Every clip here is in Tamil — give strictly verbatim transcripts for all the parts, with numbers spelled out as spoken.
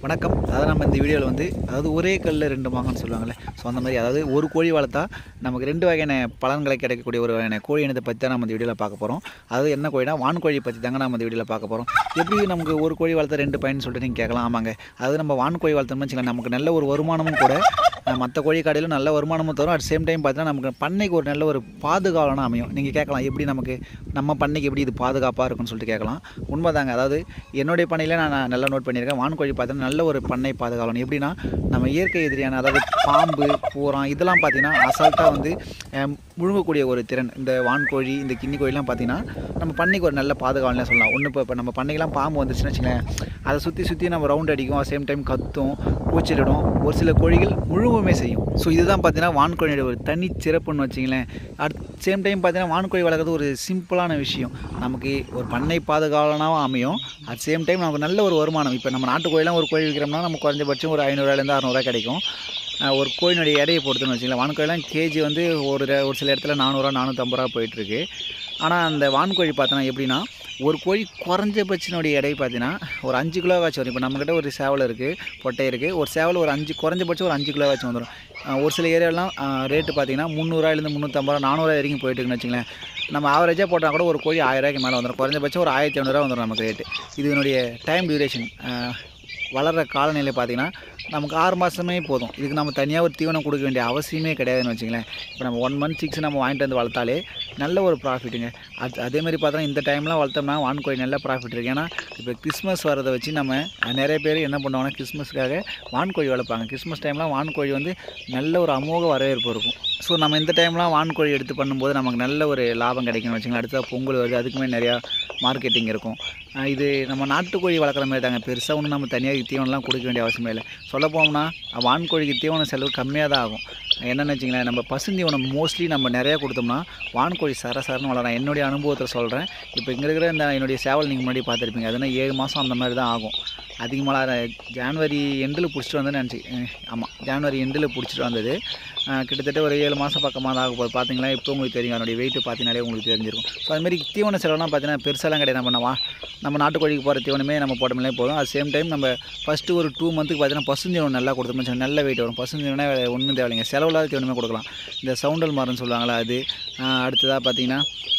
வணக்கம். அதாவது நம்ம இந்த வீடியோவில் வந்து அதாவது ஒரே கல்லில் ரெண்டு மாங்கன்னு சொல்லுவாங்கள்ல. ஸோ அந்த மாதிரி அதாவது ஒரு கோழி வளர்த்தா நமக்கு ரெண்டு வகையான பலன்களை கிடைக்கக்கூடிய ஒரு வகையான கோழி இனத்தை பற்றி தான் நம்ம இந்த வீடியோவில் பார்க்க போகிறோம். அதாவது என்ன கோழினா வான் கோழி பற்றி தாங்க நம்ம இந்த வீடியோவில் பார்க்க போகிறோம். எப்படி நமக்கு ஒரு கோழி வளர்த்தா ரெண்டு பயன்னு சொல்லிட்டு நீங்கள் கேட்கலாம். ஆமாங்க, அதாவது நம்ம வான் கோழி வளர்த்தோம்னு வச்சுக்கலாம், நமக்கு நல்ல ஒரு வருமானமும் கூட, மற்ற கோழி கடையிலும் நல்ல வருமானமும் தரும். அட் சேம் டைம் பார்த்தீங்கன்னா நமக்கு பண்ணைக்கு ஒரு நல்ல ஒரு பாதுகாவலான அமையும். நீங்கள் கேட்கலாம், எப்படி நமக்கு நம்ம பண்ணைக்கு எப்படி இது பாதுகாப்பாக இருக்குன்னு சொல்லிட்டு கேட்கலாம். உண்மைதாங்க. அதாவது என்னுடைய பண்ணையில் நான் நல்லா நோட் பண்ணியிருக்கேன். வான் கோழி பார்த்தீங்கன்னா நல்ல ஒரு பண்ணை பாதுகாவலன். எப்படின்னா நம்ம இயற்கை எதிரியான அதாவது பாம்பு, பூரான் இதெல்லாம் பார்த்தீங்கன்னா அசால்ட்டாக வந்து முழுங்கக்கூடிய ஒரு திறன் இந்த வான்கோழி, இந்த கின்னி கோழிலாம் பார்த்தீங்கன்னா நம்ம பண்ணைக்கு ஒரு நல்ல பாதுகாவலனே சொல்லலாம். ஒன்று இப்போ இப்போ நம்ம பண்ணைக்கெல்லாம் பாம்பு வந்துச்சுன்னு வச்சுக்கோங்களேன், அதை சுற்றி சுற்றி நம்ம ரவுண்ட் அடிக்கும், சேம் டைம் கத்தும், பூச்சிலிடும், ஒரு சில கோழிகள் முழுவதுமே செய்யும். ஸோ இதுதான் பார்த்தீங்கன்னா வான்கோழியோட ஒரு தனி சிறப்புன்னு வச்சிங்களேன். அட் சேம் டைம் பார்த்தீங்கன்னா வான்கோழி வளர்க்குறது ஒரு சிம்பிளான விஷயம். நமக்கு ஒரு பண்ணை பாதுகாவலனாகவும் அமையும். அட் சேம் டைம் நமக்கு நல்ல ஒரு வருமானம். இப்போ நம்ம நாட்டு கோழிலாம் ஒரு கோழி விற்கிறோம்னா நம்ம குறைஞ்சபட்சம் ஒரு ஐநூறுரூவாலேருந்து அறநூறுவா கிடைக்கும். ஒரு கோழினுடைய எடையை பொறுத்துன்னு வச்சுக்கலாம். வான்கோழிலாம் கேஜி வந்து ஒரு ஒரு சில இடத்துல நானூறுரூவா நானூற்றம்பது ரூபா போயிட்டுருக்கு. ஆனால் அந்த வான்கோழி பார்த்தோன்னா எப்படின்னா ஒரு கோழி குறைஞ்சபட்சனுடைய எடை பார்த்தீங்கன்னா ஒரு அஞ்சு கிலோவாச்சும் வரும். இப்போ நம்மக்கிட்ட ஒரு சேவல் இருக்குது, பொட்டை இருக்குது, ஒரு சேவல் ஒரு அஞ்சு குறைஞ்சபட்சம் ஒரு அஞ்சு கிலோவாச்சும் வந்துடும். ஒரு சில ஏரியாலாம் ரேட்டு பார்த்தீங்கன்னா முந்நூறுரூவாயிலேருந்து முந்நூற்றம்பது ரூபா நானூறுரூவா வரைக்கும் போயிட்டுருக்குன்னு வச்சுங்களேன். நம்ம ஆவரேஜாக போட்டால் கூட ஒரு கோழி ஆயிரரூவாய்க்கு மேலே வந்துடும். குறைஞ்சபட்சம் ஒரு ஆயிரத்தி ஐநூறுரூவா வந்துடும் நமக்கு ரேட்டு. இதனுடைய டைம் டியூரேஷன் வளர்கிற காலநிலை பார்த்திங்கன்னா நமக்கு ஆறு மாதமே போதும். இதுக்கு நம்ம தனியாக ஒரு தீவனம் கொடுக்க வேண்டிய அவசியமே கிடையாதுன்னு வச்சுங்களேன். இப்போ நம்ம ஒன் மந்த் சிக்ஸ் நம்ம வாங்கிட்டு வந்து வளர்த்தாலே நல்ல ஒரு ப்ராஃபிட்டுங்க. அது அதேமாதிரி பார்த்தோன்னா இந்த டைம்லாம் வளர்த்தோம்னா வான்கோழி நல்ல ப்ராஃபிட் இருக்குது. ஏன்னா இப்போ கிறிஸ்மஸ் வரதை வச்சு நம்ம நிறைய பேர் என்ன பண்ணுவாங்கன்னா கிறிஸ்மஸ்க்காக வான்கோழி வளர்ப்பாங்க. கிறிஸ்மஸ் டைம்லாம் வான்கோழி வந்து நல்ல ஒரு அமோக வரவேற்பு இருக்கும். ஸோ நம்ம இந்த டைம்லாம் வான்கோழி எடுத்து பண்ணும்போது நமக்கு நல்ல ஒரு லாபம் கிடைக்கும்னு வச்சுங்களேன். அடுத்தது பொங்கல் வருது, அதுக்குமே நிறையா மார்க்கெட்டிங் இருக்கும். இது நம்ம நாட்டுக்கோழி வளர்க்குற மாதிரி தாங்க, பெருசாக ஒன்றும் நம்ம தனியாக தீவனம்லாம் கொடுக்க வேண்டிய அவசியமே இல்லை. சொல்ல போனோம்னா வான்கோழிக்கு தீவன செலவு கம்மியாக தான் ஆகும். என்னென்னு வச்சிங்களேன், நம்ம பசுந்தீவனம் மோஸ்ட்லி நம்ம நிறையா கொடுத்தோம்னா வான்கோழி சரசரன்னு வளரும். என்னுடைய அனுபவத்தை சொல்கிறேன். இப்போ இங்கே இருக்கிற இந்த என்னுடைய சேவல் நீங்கள் முன்னாடி பார்த்துருப்பீங்க, அதுனா ஏழு மாதம் அந்த மாதிரி தான் ஆகும். அதிகமாக ஜான்வரி எண்டில் பிடிச்சிட்டு வந்தேன்னு நினச்சி ஆமாம் ஜான்வரி எண்டில் பிடிச்சிட்டு வந்தது. கிட்டத்தட்ட ஒரு ஏழு மாதம் பக்கமாக தான் ஆகும் போது பார்த்தீங்களா. இப்போ உங்களுக்கு தெரியும், அதனுடைய வெயிட்டு பார்த்தீங்கனாலே உங்களுக்கு தெரிஞ்சிருக்கும். ஸோ அதுமாதிரி தீவன செலவுலாம் பார்த்தீங்கன்னா பெருசாலாம் கிடையாது. நம்ம நம்ம நம்ம நாட்டுக்கோழிக்கு போகிற தீவனமே நம்ம போட்டோம்லே போதும். அது சேம் டைம் நம்ம ஃபஸ்ட்டு ஒரு டூ மந்த்துக்கு பார்த்தீங்கன்னா பசுந்தீவனம் நல்லா கொடுத்தோம்னா நல்ல வெயிட் வரும். பசுந்தீவனே ஒன்றும் தேவையில்லைங்க, செலவில்லாத தீவனமே கொடுக்கலாம். இந்த சவுண்டல் மரம்னு சொல்லுவாங்களா அது, அடுத்ததாக பார்த்தீங்கன்னா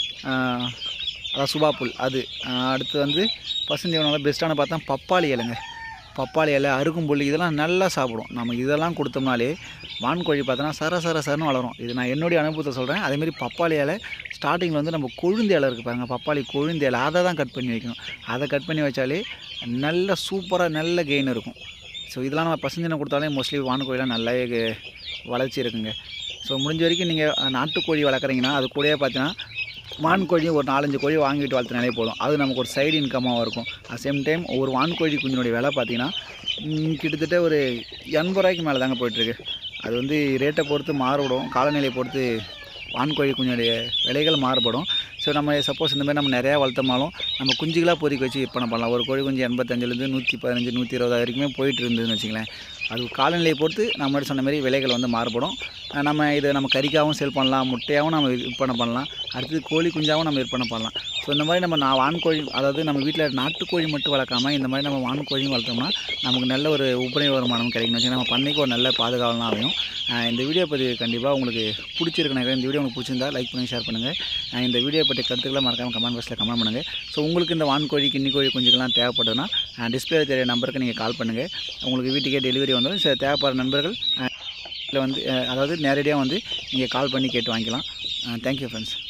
அதான் சுபாப்புல் அது, அடுத்து வந்து பசுந்தீவனம் பெஸ்ட்டான பார்த்தா பப்பாளி இலைங்க, பப்பாளி இலை, அருகும்புல் இதெல்லாம் நல்லா சாப்பிடும். நம்ம இதெல்லாம் கொடுத்தோம்னாலே வான்கோழி பார்த்தோன்னா சர சர சரன்னு வளரும். இது நான் என்னுடைய அனுபவத்தை சொல்கிறேன். அதேமாதிரி பப்பாளி இலை ஸ்டார்டிங்கில் வந்து நம்ம கொழுந்து இலை இருக்குது பாருங்கள், பப்பாளி கொழுந்து இலை அதை தான் கட் பண்ணி வைக்கணும். அதை கட் பண்ணி வச்சாலே நல்ல சூப்பராக நல்ல கெயின் இருக்கும். ஸோ இதெல்லாம் நம்ம பசுந்தினம் கொடுத்தாலே மோஸ்ட்லி வான்கோழிலாம் நல்லாவே வளர்ச்சி இருக்குங்க. ஸோ முடிஞ்ச வரைக்கும் நீங்கள் நாட்டுக்கோழி வளர்க்குறீங்கன்னா அது கூடயே பார்த்தீங்கன்னா வான்கோழி ஒரு நாலஞ்சு கோழி வாங்கிட்டு வளர்த்துனாலே போதும். அது நமக்கு ஒரு சைடு இன்கமாக இருக்கும். அட் சேம் டைம் ஒரு வான்கோழி குஞ்சினுடைய விலை பார்த்திங்கன்னா கிட்டத்தட்ட ஒரு எண்பது ரூபாய்க்கு மேலே தாங்க போய்ட்டுருக்கு. அது வந்து ரேட்டை பொறுத்து மாறுபடும், காலநிலையை பொறுத்து வான்கோழி குஞ்சினுடைய விலைகள் மாறுபடும். ஸோ நம்ம சப்போஸ் இந்த மாதிரி நம்ம நிறையா வளர்த்தோம்னாலும் நம்ம குஞ்சுகளாக பொறிக்க வச்சு விற்பனை பண்ணலாம். ஒரு கோழி குஞ்சு எண்பத்தஞ்சிலேருந்து நூற்றி பதினஞ்சு நூற்றி இருபது வரைக்குமே போயிட்டு இருந்ததுன்னு வச்சுங்களேன். அது காலநிலையை பொறுத்து நம்ம சொன்ன மாதிரி விலைகள் வந்து மாறுபடும். நம்ம இதை நம்ம கறிக்காகவும் சேல் பண்ணலாம், முட்டையாகவும் நம்ம விற்பனை பண்ணலாம், அடுத்தது கோழி குஞ்சாகவும் நம்ம விற்பனை பண்ணலாம். ஸோ இந்த மாதிரி நம்ம நான் வான்கோழி அதாவது நம்ம வீட்டில் நாட்டுக்கோழி மட்டும் வளர்க்காமல் இந்த மாதிரி நம்ம வான்கோழியும் வளர்த்தோம்னா நமக்கு நல்ல ஒரு உபரி வருமானம் கிடைக்கணும் வச்சு நம்ம பண்ணைக்கு ஒரு நல்ல பாதுகாவலாம் ஆகும். இந்த வீடியோ பற்றி கண்டிப்பாக உங்களுக்கு பிடிச்சிருக்கு நினைக்கிறேன். இந்த வீடியோ உங்களுக்கு பிடிச்சிருந்தா லைக் பண்ணி ஷேர் பண்ணுங்கள். இந்த வீடியோ பற்றி கருத்துக்களை மறக்காமல் கமெண்ட் பாக்ஸில் கமெண்ட் பண்ணுங்கள். ஸோ உங்களுக்கு இந்த வான்கோழி கின்னி கோழி குஞ்சுக்கெல்லாம் தேவைப்படுதுன்னா டிஸ்பிளே தெரிய நம்பருக்கு நீங்கள் கால் பண்ணுங்கள். உங்களுக்கு வீட்டுக்கே டெலிவரி வந்துடும். சில தேவைப்படுற நண்பர்கள் இதில் வந்து அதாவது நேரடியாக வந்து நீங்கள் கால் பண்ணி கேட்டு வாங்கிக்கலாம். Thank you friends.